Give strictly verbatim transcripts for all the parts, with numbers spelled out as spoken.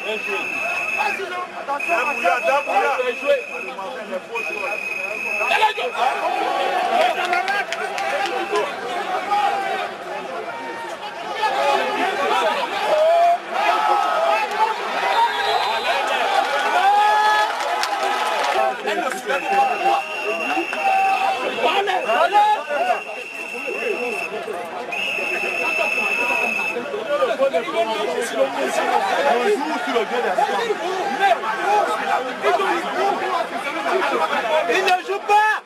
Il ne joue pas.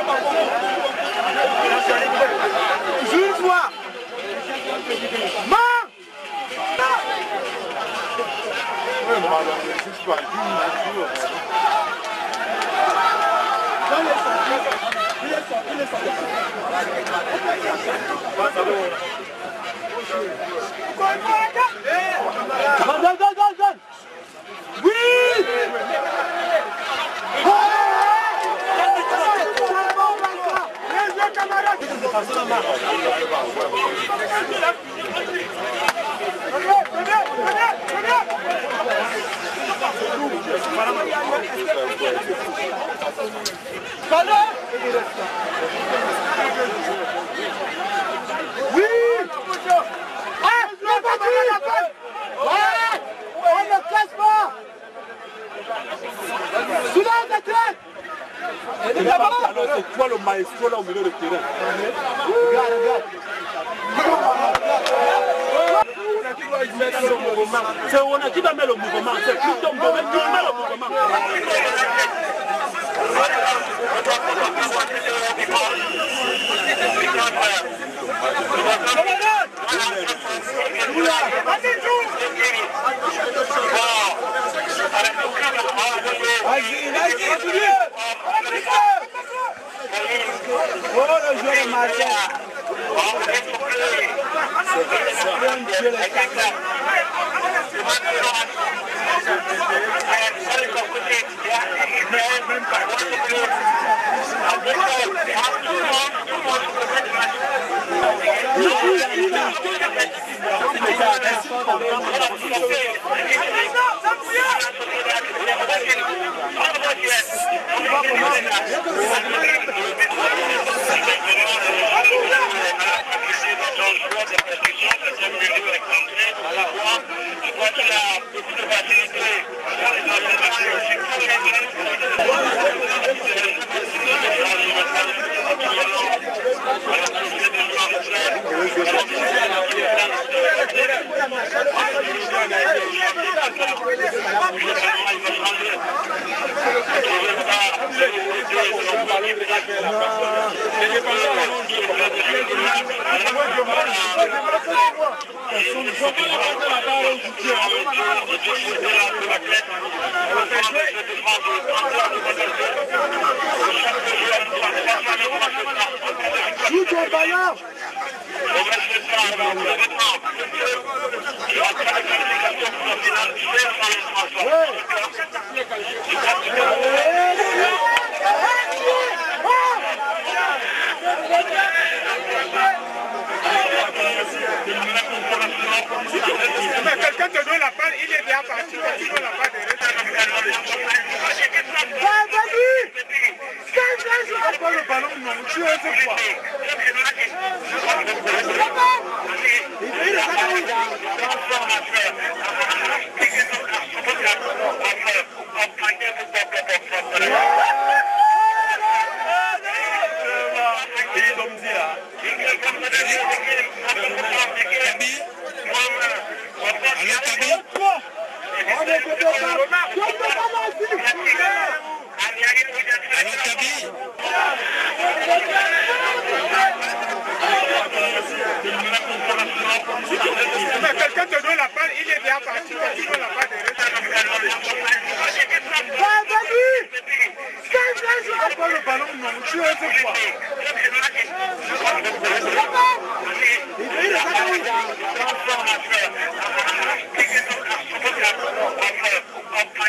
Joue une fois. Main. Donne, donne, donne, donne. Oui. Oui. On ne casse pas. Soudain, ta tête. C'est toi le maestro là au milieu du terrain. Regarde, regarde. C'est on a qui va mettre le mouvement. C'est plutôt mauvais qui met le mouvement. Vas-y, vas-y, Julien. Oh, le joueur est marqué. Joue ton ballon. Mais quelqu'un te donne la balle, il est bien parti, tu donnes la balle Vas-y. Pas le ballon, non, tu es ce quoi. Mais quelqu'un te donne la balle, il est bien parti, tu donnes la balle Vas-y. Pas le ballon, non, tu es ce quoi. Il est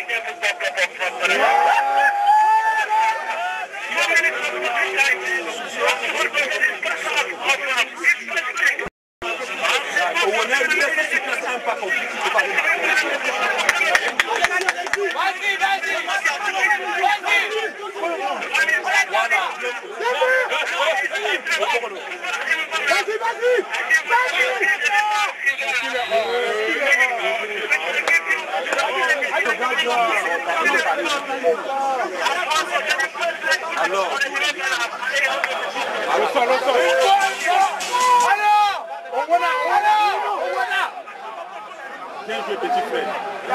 Alors, au sol, au sol. Alors, on voit là, on voit là. Bien joué, petit frère.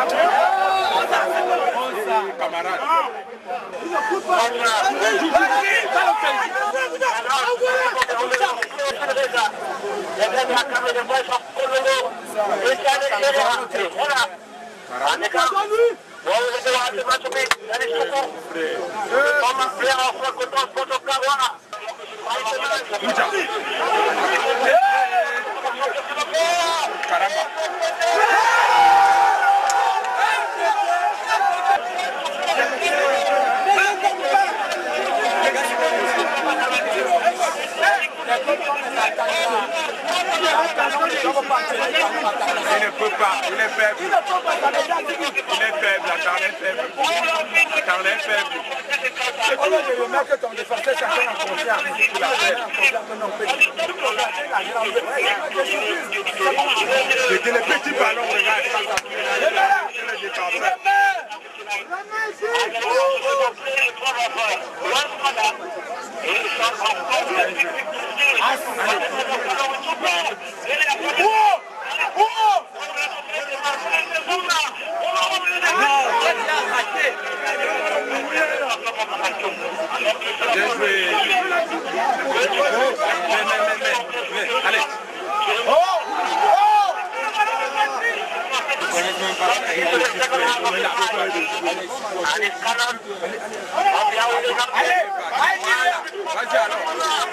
Camarade. Caramba. Il ne peut pas, il est faible. Il est faible, la carne est faible. La carne est faible. Le mec, ton défenseur, chacun en confiance. C'était les petits ballons, regarde. C'est le défenseur. Bien joué. Mais, mais, mais, mais, mais, allez. Oh! Oh! Allez, vas-y alors.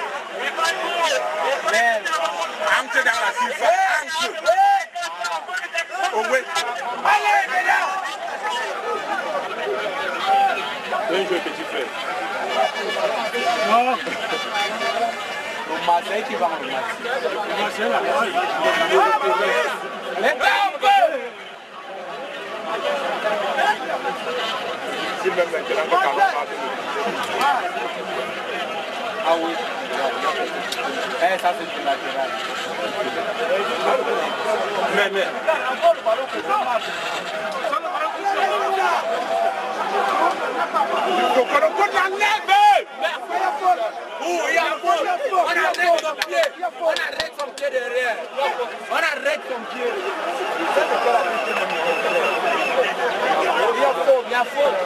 Entre dans la surface. Entre. Oh oui. Allez, mesdames. Bien joué, petit frère. Non. Le Marseille qui va en match. Le Marseille là. Les bombes. Si même maintenant que ça va pas. Ah oui. Eh, ça c'est du latéral. Mais, mais. Il faut qu'on compte la neve. Où il y a un faute. On arrête son pied. On arrête son pied derrière. On arrête son pied. Il y a faute. Il y a faute.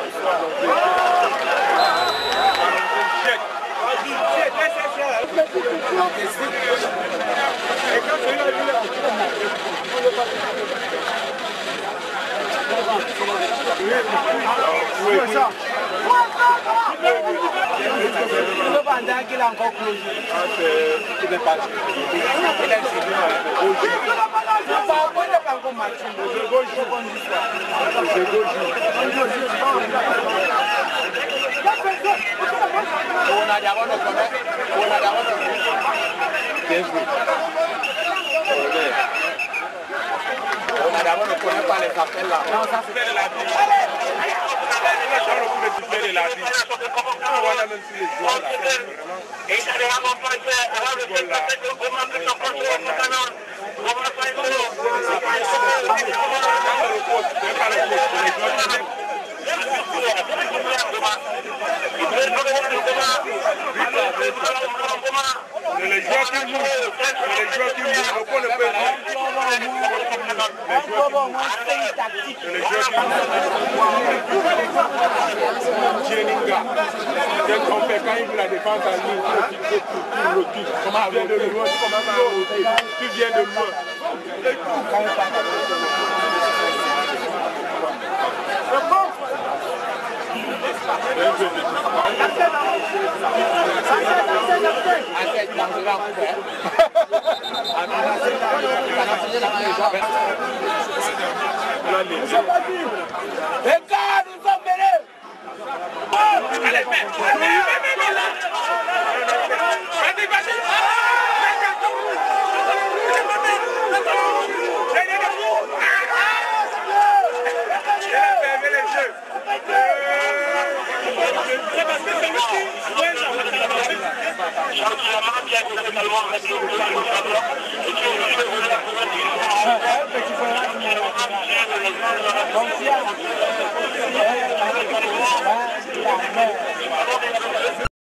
Le bandit qu'il a encore closé. Il est parti. Il a essayé. Il n'a pas encore marché. Le gauche joue comme l'histoire. Le gauche joue. On a d'abord le commerce. On a d'abord le commerce. Bien joué. On a d'abord ne connaît pas les appels là. Non, ça c'est de la vie. Allez, on a le coup de siffler de la vie. On va même sur les joueurs là. Et ça les a remplacé. Alors le fait que le commun peut s'en prendre au pantalon. On va faire une autre. C'est pas le coach, c'est pas le coach. Les joueurs qui viennent. C'est les joueurs qui mouvent. C'est les joueurs qui mouvent. Donc on ne peut pas. C'est les joueurs qui mouvent. Tieninga. Dès qu'on fait quand il veut la défense à lui, il faut tout. Comment tu viens de loin, tu commences à roter. Tu viens de loin. Les gars, nous sommes menés. Allez, vas-y, vas-y. Donc, il y a...